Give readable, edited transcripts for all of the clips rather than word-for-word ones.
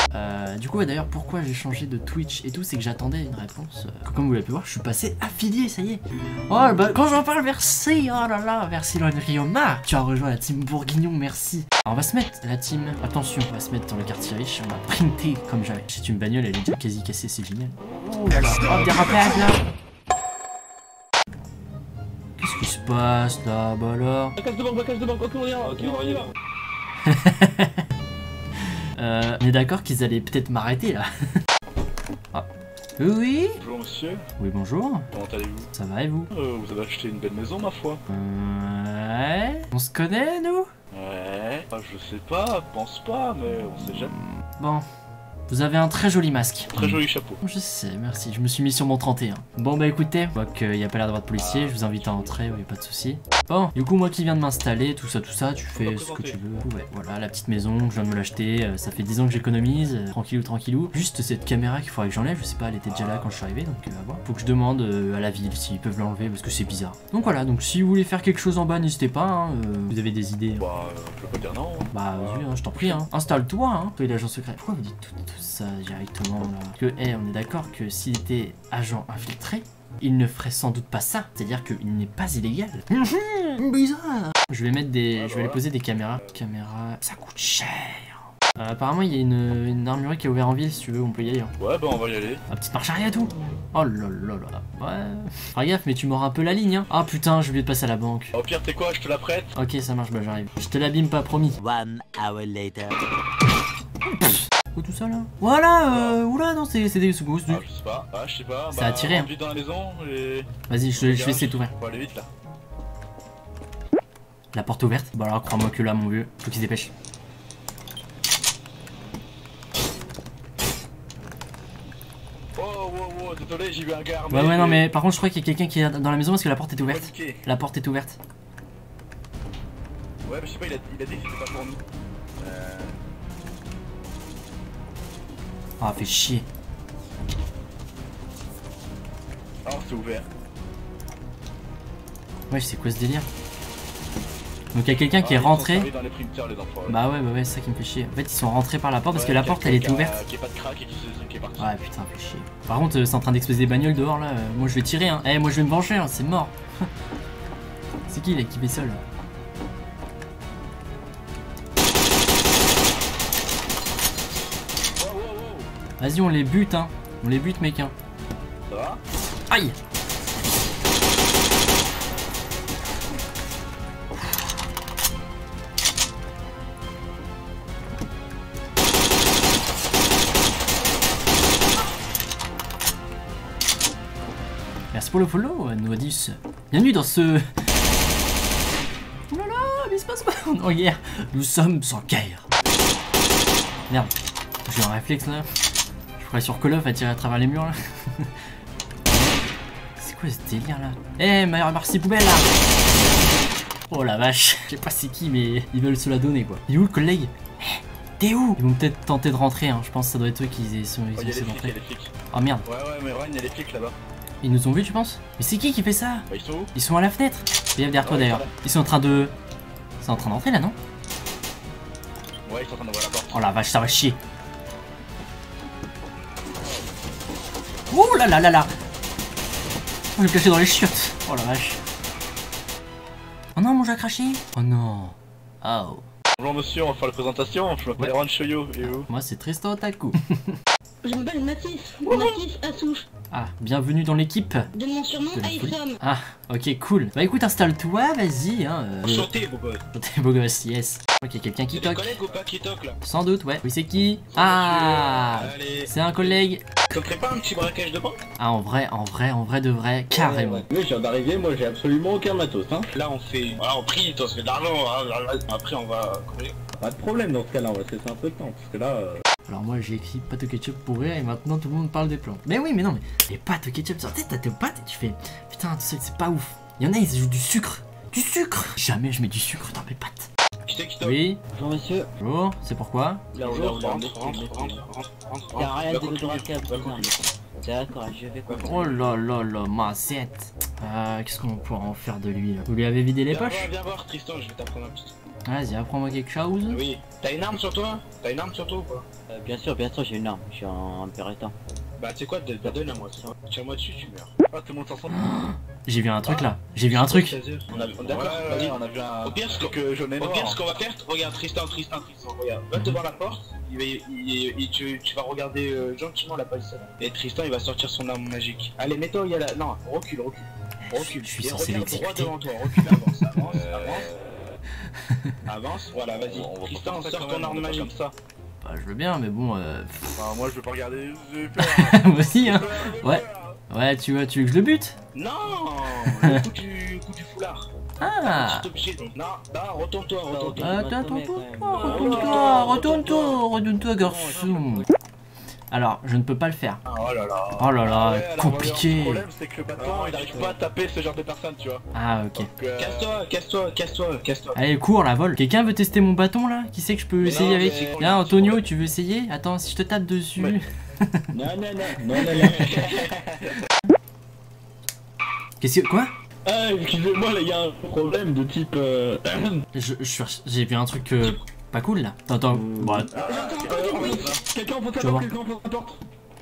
Du coup, ouais, d'ailleurs, pourquoi j'ai changé de Twitch et tout, c'est que j'attendais une réponse. Comme vous l'avez pu voir, je suis passé affilié, ça y est. Oh, bah, quand j'en parle, merci. Oh là là, merci Riona. Tu as rejoint la team Bourguignon, merci. Alors, on va se mettre la team. Attention, on va se mettre dans le quartier riche. On va printer comme jamais. C'est une bagnole, elle est déjà quasi cassée, c'est génial. Oh là là, oh, dérapage là. Qu'est-ce qui se passe là? Bah alors. Casse de banque, ok, on y va, ok, on y va. On est d'accord qu'ils allaient peut-être m'arrêter là. Ah. Oui. Bonjour monsieur. Oui, bonjour. Comment allez-vous? Ça va et vous? Vous avez acheté une belle maison ma foi. Ouais. On se connaît nous? Ouais. Je sais pas, pense pas, mais on sait jamais. Bon. Vous avez un très joli masque. Très joli chapeau. Je sais, merci. Je me suis mis sur mon 31. Bon bah écoutez, je vois qu'il n'y a pas l'air d'avoir de policier, je vous invite à entrer, oui, pas de soucis. Bon, du coup moi qui viens de m'installer, tout ça, tu fais ce que tu veux. Ouais, voilà, la petite maison, je viens de me l'acheter, ça fait 10 ans que j'économise, tranquillou. Juste cette caméra qu'il faudrait que j'enlève, je sais pas, elle était déjà là quand je suis arrivé, donc à voir. Faut que je demande à la ville s'ils peuvent l'enlever parce que c'est bizarre. Donc voilà, donc si vous voulez faire quelque chose en bas, n'hésitez pas, hein, vous avez des idées. Bah, je peux pas dire non. Bah vas-y, hein, je t'en prie, hein. Installe-toi, hein, toi l'agent secret. Pourquoi vous dites tout ça directement là? Parce que, on est d'accord que s'il était agent infiltré, il ne ferait sans doute pas ça. C'est-à-dire qu'il n'est pas illégal. Bizarre. Je vais mettre des... je vais aller poser des caméras. Ça coûte cher. Apparemment, il y a une armurerie qui est ouverte en ville, si tu veux, on peut y aller. Hein. Ouais, bah on va y aller. Un petite marche arrière tout. Oh là là là. Ouais. Fais gaffe, mais tu mords un peu la ligne, hein. Ah putain, j'ai oublié de passer à la banque. Au pire, t'es quoi, je te la prête? Ok, ça marche, bah j'arrive. Je te l'abîme pas, promis. 1 hour later. Tout ça là. Voilà, oula, non, c'est des secousses. Ah, je sais pas. Ah, je sais pas. Ça a tiré, hein. On vit dans la maison et... Vas-y, je vais essayer de t'ouvrir. Faut aller vite là. La porte est ouverte. Bon alors, crois-moi que là, mon vieux, faut qu'il se dépêche. Oh, désolé, j'ai vu un gars armé. Ouais, non, mais par contre, je crois qu'il y a quelqu'un qui est dans la maison parce que la porte était ouverte. La porte est ouverte. Ouais, mais je sais pas, il a dit que c'était pas pour nous. Ah, fait chier. Oh, c'est ouvert. Ouais, c'est quoi ce délire? Donc il y a quelqu'un qui est rentré. Dans les printers, les enfants, ouais. Bah ouais, c'est ça qui me fait chier. En fait, ils sont rentrés par la porte parce que la porte elle était ouverte. Qui est pas de crack et qui est parti. Ouais, putain, fait chier. Par contre, c'est en train d'exploser des bagnoles dehors là. Moi je vais tirer, hein. Moi je vais me venger, hein. C'est mort. C'est qui là qui fait ça là? Vas-y, on les bute, hein. On les bute, mec, hein. Ça va? Aïe! Merci pour le follow, Noadis. Bienvenue dans ce... Oh là là, mais il se passe pas en guerre. Nous sommes en guerre. Merde, j'ai un réflexe là. Je pourrais sur Call of à tirer à travers les murs là. C'est quoi ce délire là? Merci poubelle là. Oh la vache. Je sais pas c'est qui mais ils veulent se la donner quoi. Il est où le collègue? T'es où? Ils vont peut-être tenter de rentrer hein. Je pense que ça doit être eux qui sont essayés d'entrer. Oh merde. Ouais mais Ryan il y a les flics là-bas. Ils nous ont vus tu penses? Mais c'est qui fait ça? Bah ils sont où? Ils sont à la fenêtre. Fais gaffe derrière toi d'ailleurs. Ils sont en train de... C'est en train d'entrer là non? Ouais ils sont en train d'ouvrir la porte. Oh la vache ça va chier. Oh là là là là. Oh, je vais cacher dans les chiottes. Oh la vache. Oh non, mon jeu a craché. Oh non. Oh. Bonjour monsieur, on va faire la présentation. Je m'appelle Ron Choyo et vous? Moi c'est Tristan Otaku. Je m'appelle Mathis. Mathis Assouche. Ah, bienvenue dans l'équipe. De mon surnom Aïsom. Ah, ok, cool. Bah écoute, installe-toi, vas-y. Hein, Enchanté, beau gosse. Enchanté, beau gosse, yes. Ok, quelqu'un qui toque. C'est des collègues ou pas qui toquent là? Sans doute, ouais. Oui, c'est qui? Ah, c'est un collègue. Ça ferait pas un petit braquage de banque? Ah, en vrai de vrai, carrément. Oui, je viens d'arriver, moi j'ai absolument aucun matos, hein. Là on fait... Voilà, on prie, on se fait de l'argent, hein. Après on va... Pas de problème dans ce cas-là, on va se laisser un peu de temps, parce que là... Alors moi j'ai écrit pâte au ketchup pour rire et maintenant tout le monde parle des plantes. Mais oui, mais non, mais les pâtes au ketchup sur la tête, t'as tes pâtes et tu fais... Putain, c'est pas ouf. Il y en a, ils ajoutent du sucre. Du sucre. Jamais je mets du sucre dans mes pâtes. Oui. Bonjour monsieur. Bonjour, c'est pourquoi? Là où rentre. Il y a rien de braquage, d'accord, je vais comprendre. Oh là là là, Macette. Qu'est-ce qu'on pourra en faire de lui là? Vous lui avez vidé les poches? Viens voir Tristan, je vais t'apprendre un petit. Vas-y, apprends-moi quelque chose. Oui. T'as une arme sur toi? T'as une arme sur toi ou pas? Bien sûr, j'ai une arme. Je suis en Imperator. Bah tu sais quoi, donne à moi. Tire-moi dessus, tu meurs. Ah, tout le monde s'ensemble. J'ai vu un truc là. J'ai vu un truc. On a d'accord, vas-y, on a vu un... Au pire, ce qu'on va faire, regarde Tristan, regarde. Va devant la porte, tu vas regarder gentiment la palissade. Et Tristan, il va sortir son arme magique. Allez, mets-toi, il y a la... Non, recule. Je suis censé l'exécuter. Droit devant toi, recule, avance. Avance, voilà, vas-y. Tristan, sors ton arme magique. Ça. Bah, je veux bien, mais bon. Enfin, moi, je veux pas regarder, j'ai peur. Moi aussi, hein. Ouais. Ouais, tu veux que je le bute? Non, le coup du foulard. Ah. Non, retourne-toi. Retourne-toi, garçon. Alors, je ne peux pas le faire. Oh là là. Oh là là, Ouais, compliqué. Le problème, c'est que le bâton, il arrive pas à taper ce genre de personne, tu vois. Ah, ok. Casse-toi. Allez, cours là, vole. Quelqu'un veut tester mon bâton là? Qui sait que je peux essayer avec? Là, Antonio, tu veux essayer? Attends, si je te tape dessus. Non. Qu'est-ce que. Quoi? Ah, excusez-moi, là, il y a un problème de type. J'ai vu un truc pas cool là. Attends. Bon, Quelqu'un en porte Tu vois. la porte.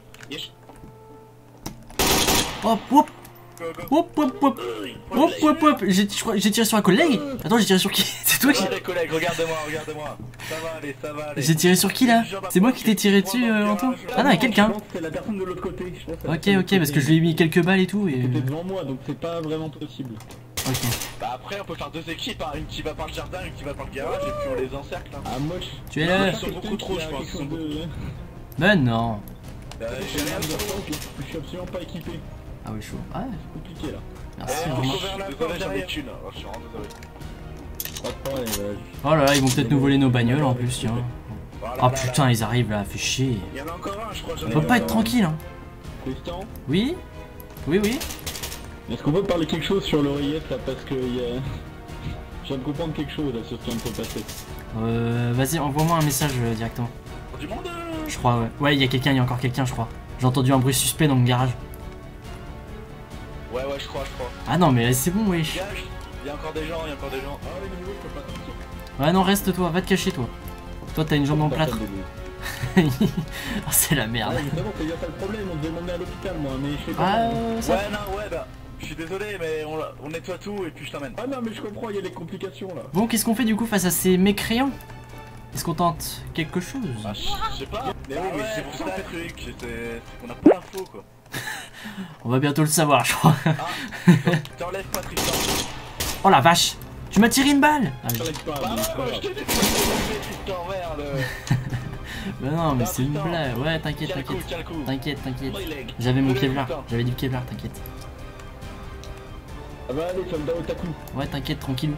Hop. J'ai tiré sur un collègue. Attends, j'ai tiré sur qui? C'est toi qui. Les collègues, regarde-moi. Ça va aller. J'ai tiré sur qui là? C'est moi qui t'ai tiré dessus, Anto? Ah non, il y a quelqu'un. Je pense que c'est la personne de l'autre côté. Je pense que Ok, parce que je lui ai mis quelques balles et tout. Et... C'était devant moi, donc c'est pas vraiment possible. Ok. Bah après, on peut faire deux équipes, hein. Une qui va par le jardin, une qui va par le garage, et puis on les encercle. Hein. Ah, moi Tu es là? Ils sont beaucoup trop, je pense. Ben non. J'ai rien sur moi. Je suis absolument pas équipé. Ah oui, chaud. Ouais, C'est compliqué là. merci. Je vraiment. suis désolé, j'en ai qu'une. Je suis vraiment désolé. Pas de problème. Oh là là, ils vont peut-être nous voler nos bagnoles en plus, tiens. Voilà, Oh là, putain, là. ils arrivent là, fait chier. Il y en a encore un, je crois. On peut pas être tranquille, hein. Tristan, Oui? Oui. est-ce qu'on peut parler quelque chose sur l'oreillette là, parce que je viens de comprendre quelque chose là sur ce qui vient de se passer. Vas-y, envoie-moi un message directement. Du monde. Je crois, ouais. Ouais, il y a encore quelqu'un, je crois. J'ai entendu un bruit suspect dans le garage. Ouais, je crois. Ah non, mais c'est bon, wesh. Gage, il y a encore des gens. Ah oui, mais je peux pas sortir. Ouais, non, reste toi, va te cacher toi. Toi, t'as une jambe en plâtre. Oh, c'est la merde. Ah, justement, c'est bien ça le problème, on devait m'emmener à l'hôpital moi, mais je sais pas. Ah, ça. Ouais, bah. Je suis désolé, mais on nettoie tout et puis je t'emmène. Ah non, mais je comprends, il y a des complications là. Bon, qu'est-ce qu'on fait du coup face à ces mécréants? Est-ce qu'on tente quelque chose? Ah, je sais pas. Mais oui, mais c'est pour ça le truc. C'est qu'on a pas l'info quoi. On va bientôt le savoir, je crois. T'enlèves pas Tristan. Oh la vache! Tu m'as tiré une balle! Ah, oui. T'arrêtes pas, Bah mais c'est pas ouais, grave. je t'ai dit Tristan, merde. Mais non, mais Ah, c'est une putain. blague. Ouais, t'inquiète. Tiens le coup. T'inquiète. Oh, il est- J'avais mon Allez, Kevlar. putain. J'avais du Kevlar, t'inquiète. Ah bah allez, soldat otaku. Ouais, t'inquiète, tranquille.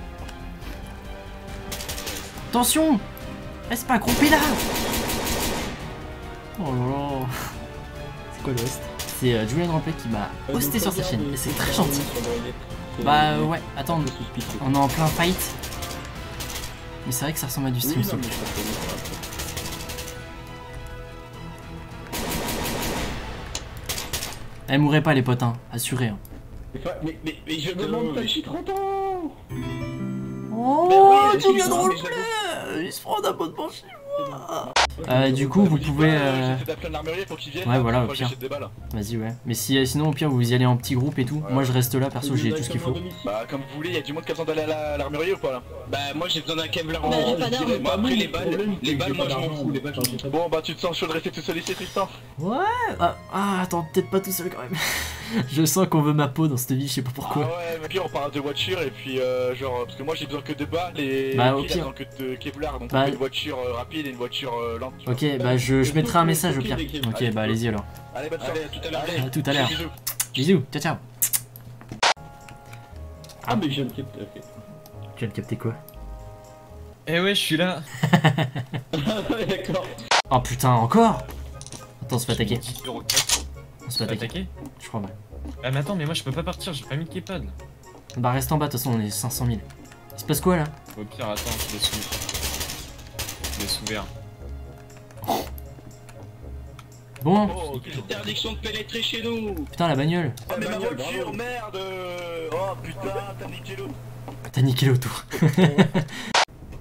Attention! Reste pas accroupi là! Oh là là! C'est quoi l'Ouest? C'est Julian Ramplay qui m'a hosté sur sa chaîne et c'est très gentil. Bah ouais, attends, on est en plein fight. Mais c'est vrai que ça ressemble à du stream Soul. Elle mourrait pas les potes, hein, assuré. Hein. Mais je me demande pas depuis 30 ans. Oh, oui, Julian excuse-moi, Roleplay, il se prend d'abonnement chez moi. Du coup, vous pouvez. J'essaie d'appeler un armurier pour qu'il vienne. Ouais, voilà, Moi, au pire. j'achète des balles. Vas-y, ouais. Mais si, sinon, au pire, vous y allez en petit groupe et tout. Ouais. Moi, je reste là, perso, j'ai tout ce qu'il faut. Bah, comme vous voulez, il y a du monde qui a besoin d'aller à l'armurier ou pas là? Bah, moi j'ai besoin d'un Kevlar. Bah, j'ai pas d'arme. Moi, après les balles, moi je m'en fous. Bon, bah, tu te sens chaud de rester tout seul ici, Tristan? Ouais. Ah, attends, peut-être pas tout seul quand même. Je sens qu'on veut ma peau dans cette vie, je sais pas pourquoi. Ah ouais, mais puis on parle de voiture et puis genre, parce que moi j'ai besoin que de balles et Bah, au lui, il a pire. besoin que de Kevlar, donc Bah, on fait une voiture rapide et une voiture lente. tu vois. Ok, bah je mettrai un message au pire. Ok, bah allez-y alors. Allez, bonne soirée, à tout à l'heure. À tout à l'heure. Bisous. Bisous, ciao. Ah mais je viens de capter, ok. Tu viens de capter quoi? Eh ouais, je suis là. Ah ouais, d'accord. Oh putain, encore? Attends, on se fait attaquer. On On se fait attaquer. attaquer. Je crois, ouais. Ah mais attends, mais moi je peux pas partir, j'ai pas mis de keypad. Bah reste en bas, de toute façon, on est 500 000. Il se passe quoi là? Au pire, attends, je laisse ouvert. Je laisse ouvert. Bon, Oh, interdiction de pénétrer chez nous. putain, la bagnole. Oh, mais ma bagnole, voiture, bravo. merde. Oh putain, t'as niqué l'autre. T'as niqué l'auto.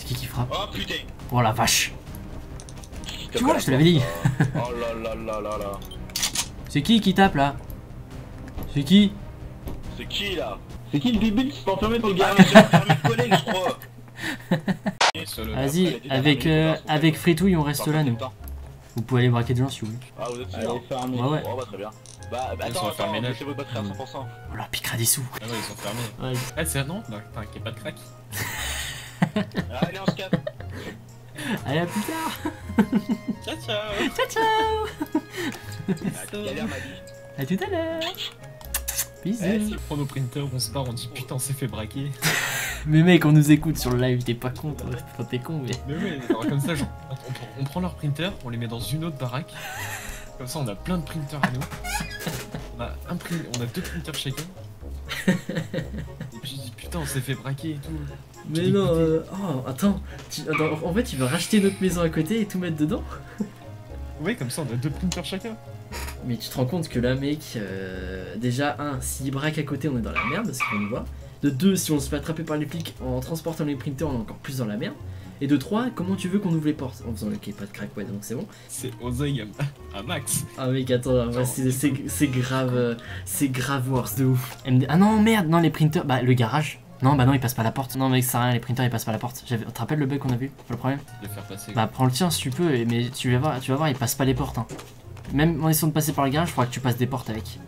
qui frappe? Oh putain. Oh la vache. Tu vois, je te l'avais dit. Oh là là là là là. C'est qui tape là? C'est qui? C'est qui là? C'est qui le débile qui s'est enfermé dans le Ah garage? mais j'ai enfermé le collègue je crois. Vas-y, avec Fritouille, on reste là, nous. Vous pouvez aller braquer des gens si vous voulez. Ah vous êtes sûr? Allez, fermez. Ouais, ouais. Oh bah très bien. Bah Ils sont attends, à faire le ménage. laissez votre batterie à 100%. On leur piquera des sous. Ah ouais, ils sont fermés. Ouais. Ah, c'est non? Non, t'as qu'il n'y a pas de crack. Allez on se capte. Allez, à plus tard. Ciao, ciao. Ciao, ciao. Galère ma vie. À tout à l'heure. Bisous. On prend nos printers, on se barre, on dit putain, on s'est fait braquer. Mais mec, on nous écoute sur le live, t'es pas con, toi. Enfin, t'es con, mais. Mais ouais, alors comme ça, genre, on prend leurs printers, on les met dans une autre baraque. Comme ça, on a plein de printers à nous. On a, on a 2 printers chacun. Et puis je dis putain, on s'est fait braquer et tout. Mais non, oh, attends. En fait, tu veux racheter notre maison à côté et tout mettre dedans? Ouais, comme ça, on a 2 printers chacun. Mais tu te rends compte que là, mec, déjà, s'il braque à côté, on est dans la merde parce qu'on nous voit. De 2, si on se fait attraper par les flics en transportant les printers, on est encore plus dans la merde. Et de 3, comment tu veux qu'on ouvre les portes? En faisant ok, pas de crack, ouais, donc c'est bon. C'est oseille à max. Ah mec, attends, ouais, c'est grave worse de ouf. Ah non, merde, non, les printers, bah le garage. Non, bah non, il passe pas la porte. Non, mec, ça rien, les printers ils passent pas la porte. Tu te rappelles le bug qu'on a vu? Pas le problème? De faire passer. Bah prends le tien si tu peux, mais tu vas voir, ils passent pas les portes. Hein. Même en essayant de passer par le garage, il faudra que tu passes des portes avec.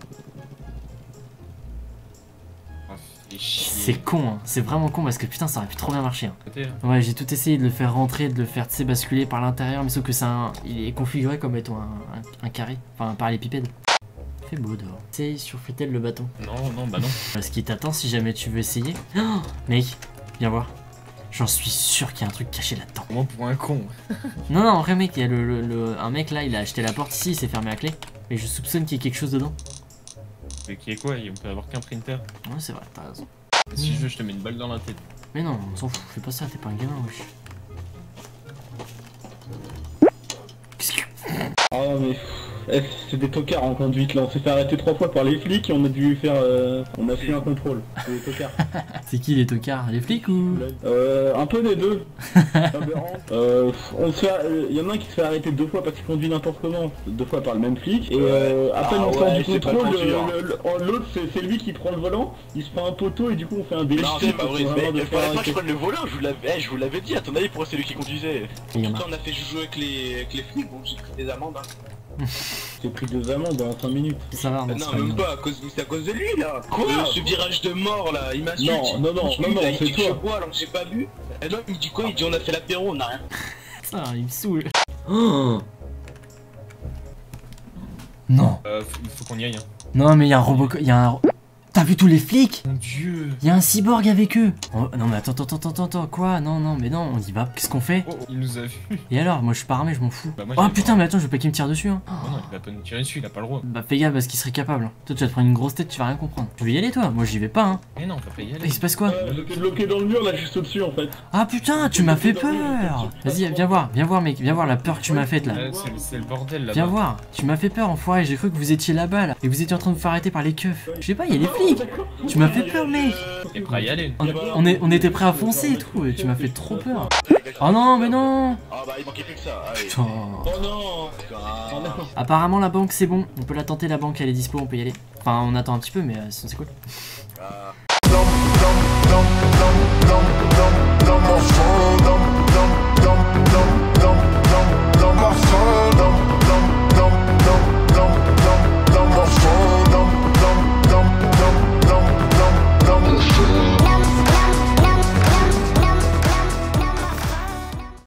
C'est con, hein. C'est vraiment con parce que putain, ça aurait pu trop bien marcher. Hein. Ouais, j'ai tout essayé de le faire rentrer, de le faire basculer par l'intérieur, mais sauf que il est configuré comme étant un carré, enfin par l'épipède. Il fait beau dehors. Essaye sur Fritel le bâton. Non, bah non. Ce qui t'attend si jamais tu veux essayer. Oh, mec, viens voir. J'en suis sûr qu'il y a un truc caché là-dedans. Moi pour un con. Non, en vrai, mec, il y a un mec là, il a acheté la porte ici, il s'est fermé à clé. Mais je soupçonne qu'il y ait quelque chose dedans. Mais qui est quoi? On peut avoir qu'un printer. Ouais, c'est vrai, t'as raison. Si je veux, je te mets une balle dans la tête. Mais non, on s'en fout, fais pas ça, t'es pas un gamin, wesh. Qu'est-ce que... Ah mais c'est des tocards en conduite là, on s'est fait arrêter 3 fois par les flics et on a dû faire on a fait un contrôle. C'est des tocards. C'est qui les tocards? Les flics ou... Un peu des deux. Il y en a un qui se fait arrêter 2 fois parce qu'il conduit n'importe comment, 2 fois par le même flic. Et à peine on sort du contrôle, l'autre c'est lui qui prend le volant, il se prend un poteau et du coup on fait un délit. Non c'est pas vrai, mais faudrait pas que je prenne le volant, je vous l'avais dit, à ton avis pourquoi c'est lui qui conduisait? Tout le temps on a fait jouer avec les flics, donc j'ai pris des amendes. Hein. J'ai pris 2 amendes en 5 minutes. Ça va, non, même pas, c'est à cause de lui là. Quoi? Ce virage de mort là, il m'insulte. Non, c'est toi. Je bois alors que j'ai pas bu. Et non, il me dit quoi? Il dit on a fait l'apéro, on a rien. Ça, il me saoule. Oh non. Il faut qu'on y aille. Hein. Non, mais il y a un robot. T'as vu tous les flics? Mon dieu. Il y a un cyborg avec eux. Oh, non mais attends, quoi? Non, mais non, on y va. Qu'est-ce qu'on fait? Oh, il nous a vu. Et alors? Moi je suis pas armé, je m'en fous. Bah, moi, oh putain, mais attends, je veux pas qu'il me tire dessus. Hein. Non, il va pas nous tirer dessus, il a pas le droit. Bah fais gaffe parce qu'il serait capable. Hein. Toi tu vas te prendre une grosse tête, tu vas rien comprendre. Tu veux y aller toi? Moi j'y vais pas. Hein. Mais non, on peut pas y aller. Il se passe quoi? J'étais bloqué dans le mur là, juste au-dessus en fait. Ah putain, tu m'as fait peur. Vas-y, viens voir mec, viens voir la peur que tu m'as faite là. C'est le bordel là-bas. Viens voir, tu m'as fait peur enfoiré, j'ai cru que vous étiez là-bas là. Et vous étiez en train de vous faire arrêter par les keufs. Je sais pas, il y a des flics. Tu m'as fait peur mec. T'es prêt à y aller? On était prêt à foncer et tout, et tu m'as fait trop peur. Oh non, mais non. Ah bah il manquait plus que ça. Allez. Putain. Oh non. Apparemment la banque c'est bon, on peut la tenter, la banque elle est dispo, on peut y aller. Enfin on attend un petit peu mais sinon c'est cool. Ah.